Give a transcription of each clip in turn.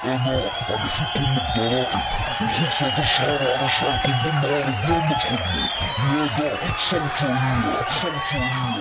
انا فيكم الضرائب وخلص هذا الشهر على شعركم بالنهار بلا ما تخدموا. لهذا صوتوا ليا صوتوا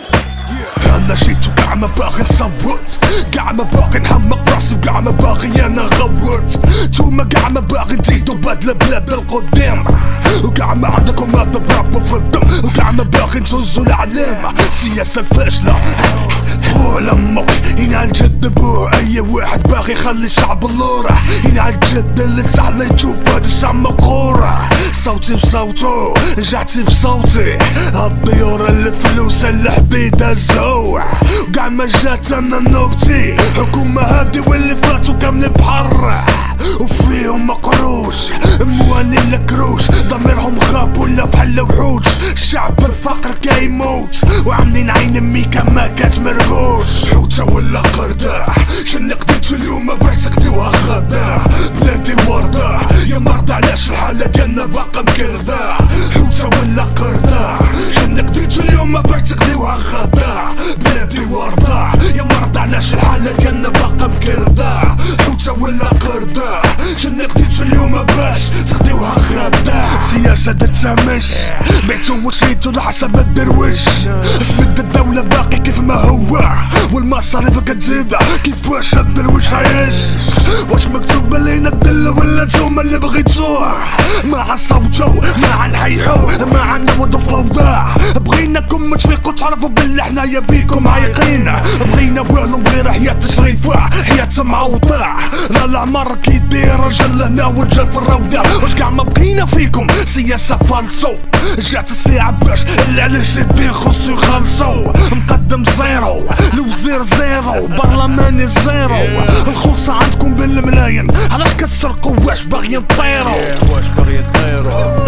ليا. انا جيت وكاع ما باغي نصوت، كاع ما باغي نحمق راسي، وكاع ما باغي انا غوت. نتوما كاع ما باغي تزيدو بهاد البلاد للقدام، وكاع ما عندكم هذا برابو في الدم، وكاع ما باغي تهزو العلامة السياسة الفاشلة. طفول امك هنا الجد بوه، اي واحد باغي يخلي الشعب اللورة. هنا الجد اللي تحلى يشوف هاد الشعب مقهورة. صوتي بصوتو رجعتي بصوتي، هالطيورة الفلوس الحديد الزوع، وكاع ما جات انا نوبتي. حكومة هادي واللي فاتو كاملين بحر وفيهم مقروش، موالي الكروش ضميرهم خاب ولا بحال وحوش. الشعب الفقر كيموت وعاملين عين امي كما كتمرقوش. حوتة ولا قرداح شني قضيتو اليوم باش تقضيوها خداع. بلادي ورداح يا مرضى علاش الحالة ديالنا باقا مكرداح. حوتة ولا قرداح شني قضيتو اليوم باش تقضيوها خداع. بلادي ورداح يا مرضى علاش الحالة ديالنا باقا مكرداح. حوتة ولا قرداح شني قضيتو اليوم باش تقضيوها خداع. سياسة تتسامش بعتو وشريتو لحسب الدرويش. اسمك الدولة باقي كيف ما هو والمصاريف كتزيد كيفاش الدرويش عايش. واش مكتوب علينا الدلة ولا نتوما اللي بغيتوه؟ ما صوتو ما نحيحو ما نوضو فوضى. بغيناكم تفيقو تعرفو بلي حنايا بيكم عايقين. بغينا والو غير حياة تشريفة حياة معوضة. لا العمر كيدير رجل هنا ورجال في الروضة. واش كاع ما بغينا فيكم سياسة فالصو. جات الساعة باش اللي على الجيبين خصو يخلصو. مقدم زيرو الوزير زيرو برلماني زيرو. الخلصة عندكم بالملايين علاش كتسرقوا؟ واش باغيين طيرو؟ واش باغيين طيرو؟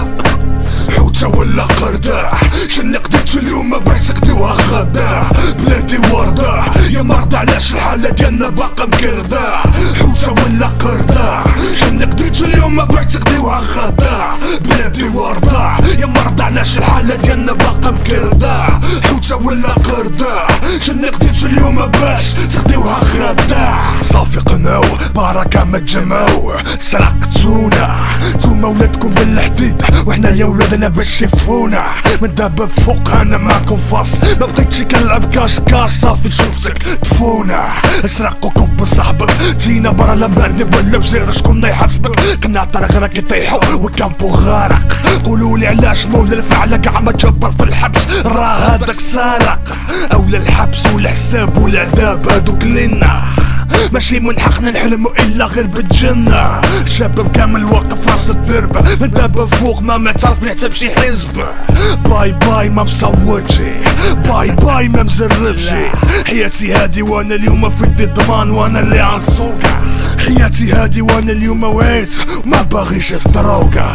حوتة ولا قرداح شني قضيتو اليوم باش تقضيوها خداع. بلادي ورداح يا مرضى علاش الحالة ديالنا باقا مكرداح. حوتة ولا قرداح شني قضيتو اليوم باش تقضيوها خداع. بلادي ورداح يا مرضى علاش الحالة ديالنا باقا مكرداح. حوتة ولا قرداح شني قضيتو اليوم باش تقضيوها خداع. صافي قناو بركة ما تجمعو سرقتونا. نتوما ولادكم بالحديد وحنا يا ولادنا باش يفونا. من دابا فوق انا معاكم فاص، ما بقيتش كنلعب كاش صافي شفتك تفونا. سرقوكم بصاحبك تينا برا لماني ولا وزير شكون يحاسبك. قناطر غيرك يطيحو والكامبو غارق. قولولي علاش مولا الفعلة كاع ما تجبر في الحبس. راه هذاك سارق اولا الحبس والحساب والعذاب هادوك لينا. ماشي من حقنا نحلمو الا غير بالجنة. الشباب كامل واقف راس الدرب، من دابا فوق ما معترف نحتى بشي حزب. باي باي ما مصوتش، باي باي ما مزربش. حياتي هادي وانا اليوم في يدي الضمان وانا اللي عنسوقها. حياتي هادي وانا اليوم وعيت وما باغيش الدروقة.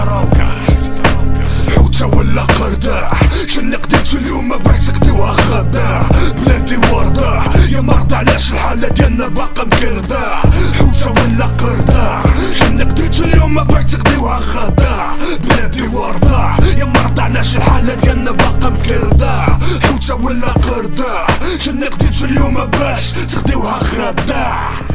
حوتة ولا قرداح شني قضيتو اليوم باش تقضيوها خداع. بلادي ورداح يا مرضى علاش الحالة ديالنا باقا مكرداح. حوتة ولا قرداح شني قضيتو اليوم باش تقضيوها خداع. بلادي ورداح يا مرضى علاش الحالة ديالنا باقا مكرداح. حوتة ولا قرداح شني قضيتو اليوم باش تقضيوها خداع.